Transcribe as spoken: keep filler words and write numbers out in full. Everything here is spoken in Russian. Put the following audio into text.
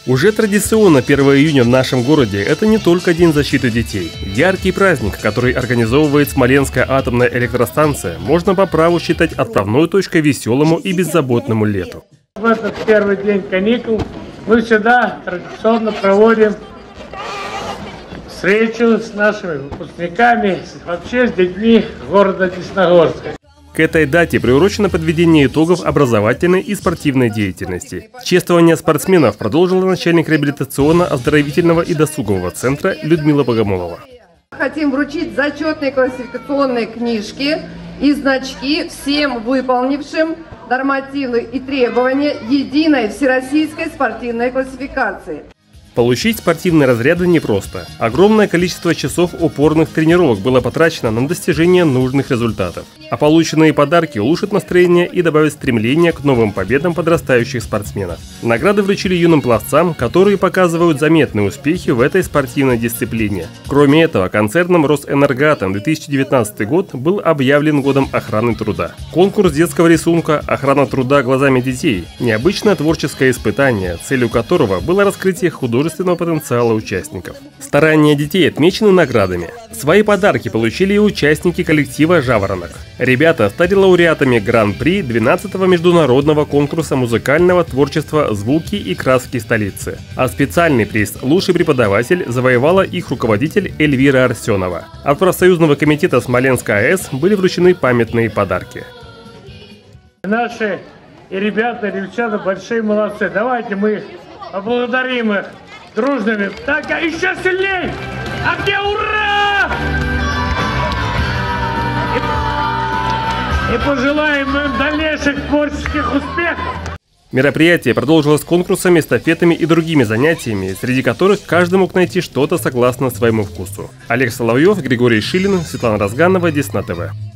Уже традиционно первое июня в нашем городе – это не только День защиты детей. Яркий праздник, который организовывает Смоленская атомная электростанция, можно по праву считать отправной точкой веселому и беззаботному лету. В этот первый день каникул мы всегда традиционно проводим встречу с нашими выпускниками, вообще с детьми города Десногорска. К этой дате приурочено подведение итогов образовательной и спортивной деятельности. Чествование спортсменов продолжила начальник реабилитационно-оздоровительного и досугового центра Людмила Богомолова. Хотим вручить зачетные классификационные книжки и значки всем выполнившим нормативы и требования единой всероссийской спортивной классификации. Получить спортивные разряды непросто. Огромное количество часов упорных тренировок было потрачено на достижение нужных результатов. А полученные подарки улучшат настроение и добавят стремление к новым победам подрастающих спортсменов. Награды вручили юным пловцам, которые показывают заметные успехи в этой спортивной дисциплине. Кроме этого, концерном «Росэнергоатом» две тысячи девятнадцатый год был объявлен годом охраны труда. Конкурс детского рисунка «Охрана труда глазами детей» – необычное творческое испытание, целью которого было раскрытие художественного потенциала участников. Старания детей отмечены наградами. Свои подарки получили и участники коллектива «Жаворонок». Ребята стали лауреатами Гран-при двенадцатого международного конкурса музыкального творчества «Звуки и краски столицы». А специальный приз «Лучший преподаватель» завоевала их руководитель Эльвира Арсенова. От профсоюзного комитета Смоленской АЭС были вручены памятные подарки. Наши и ребята, и девчата большие молодцы. Давайте мы их поблагодарим их дружными. Так, а еще сильней! А где ура! И, и пожелаем им дальнейших творческих успехов! Мероприятие продолжилось конкурсами, эстафетами и другими занятиями, среди которых каждый мог найти что-то согласно своему вкусу. Олег Соловьев, Григорий Шилин, Светлана Разганова, Десна ТВ.